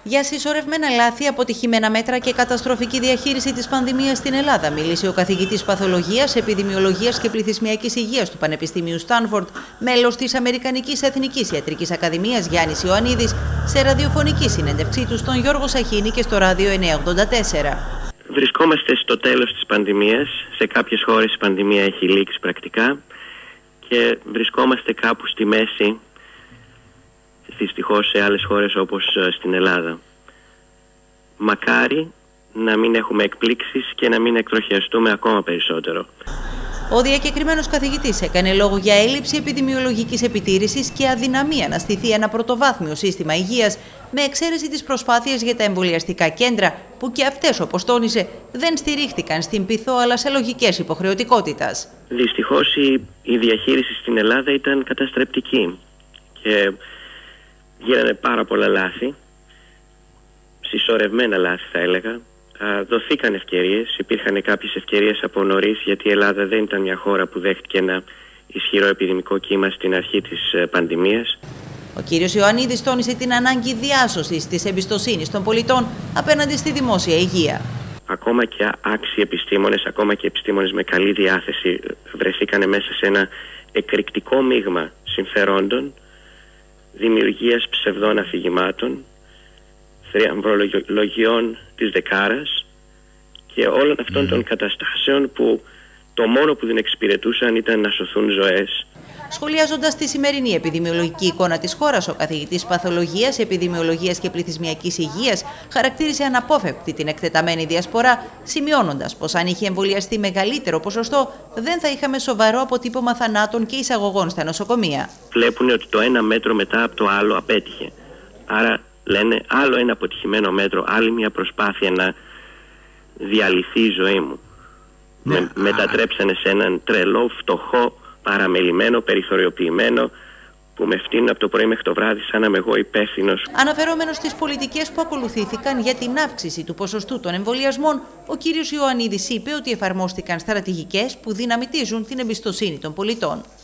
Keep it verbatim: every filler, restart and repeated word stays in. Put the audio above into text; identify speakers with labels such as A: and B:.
A: Για συσσωρευμένα λάθη, αποτυχημένα μέτρα και καταστροφική διαχείριση της πανδημίας στην Ελλάδα, μίλησε ο καθηγητής Παθολογίας, Επιδημιολογίας και Πληθυσμιακής Υγείας του Πανεπιστημίου Στάνφορντ, μέλος της Αμερικανικής Εθνικής Ιατρικής Ακαδημίας Γιάννης Ιωαννίδης, σε ραδιοφωνική συνέντευξή του στον Γιώργο Σαχίνη και στο Ράδιο εννιακόσια ογδόντα τέσσερα.
B: Βρισκόμαστε στο τέλος της πανδημίας. Σε κάποιες χώρες η πανδημία έχει λήξει πρακτικά και βρισκόμαστε κάπου στη μέση, δυστυχώς σε άλλες χώρες όπως στην Ελλάδα. Μακάρι να μην έχουμε εκπλήξεις και να μην εκτροχιαστούμε ακόμα περισσότερο.
A: Ο διακεκριμένος καθηγητής έκανε λόγο για έλλειψη επιδημιολογικής επιτήρησης και αδυναμία να στηθεί ένα πρωτοβάθμιο σύστημα υγείας, με εξαίρεση τις προσπάθειες για τα εμβολιαστικά κέντρα, που και αυτές, όπως τόνισε, δεν στηρίχθηκαν στην πειθό αλλά σε λογικές υποχρεωτικότητας.
B: Δυστυχώς η, η διαχείριση στην Ελλάδα ήταν καταστρεπτική και γίνανε πάρα πολλά λάθη, συσσωρευμένα λάθη θα έλεγα. Δοθήκαν ευκαιρίες, υπήρχαν κάποιες ευκαιρίες από νωρίς, γιατί η Ελλάδα δεν ήταν μια χώρα που δέχτηκε ένα ισχυρό επιδημικό κύμα στην αρχή της πανδημίας.
A: Ο κύριος Ιωαννίδης τόνισε την ανάγκη διάσωσης της εμπιστοσύνης των πολιτών απέναντι στη δημόσια υγεία.
B: Ακόμα και άξιοι επιστήμονες, ακόμα και επιστήμονες με καλή διάθεση βρεθήκαν μέσα σε ένα εκρηκτικό μείγμα συμφερόντων, δημιουργίας ψευδών αφηγημάτων, θριαμβολογιών της δεκάρας και όλων αυτών mm. των καταστάσεων που το μόνο που δεν εξυπηρετούσαν ήταν να σωθούν ζωές.
A: Σχολιάζοντας τη σημερινή επιδημιολογική εικόνα της χώρας, ο καθηγητής Παθολογίας, Επιδημιολογίας και Πληθυσμιακής Υγείας χαρακτήρισε αναπόφευκτη την εκτεταμένη διασπορά, σημειώνοντας πως αν είχε εμβολιαστεί μεγαλύτερο ποσοστό, δεν θα είχαμε σοβαρό αποτύπωμα θανάτων και εισαγωγών στα νοσοκομεία.
B: Βλέπουν ότι το ένα μέτρο μετά από το άλλο απέτυχε. Άρα λένε άλλο ένα αποτυχημένο μέτρο, άλλη μια προσπάθεια να διαλυθεί η ζωή μου. Ναι. Με, μετατρέψανε σε έναν τρελό, φτωχό, παραμελημένο, περιθωριοποιημένο, που με φτύνουν από το πρωί μέχρι το βράδυ σαν να είμαι εγώ υπεύθυνος.
A: Αναφερόμενος στις πολιτικές που ακολουθήθηκαν για την αύξηση του ποσοστού των εμβολιασμών, ο κύριος Ιωαννίδης είπε ότι εφαρμόστηκαν στρατηγικές που δυναμητίζουν την εμπιστοσύνη των πολιτών.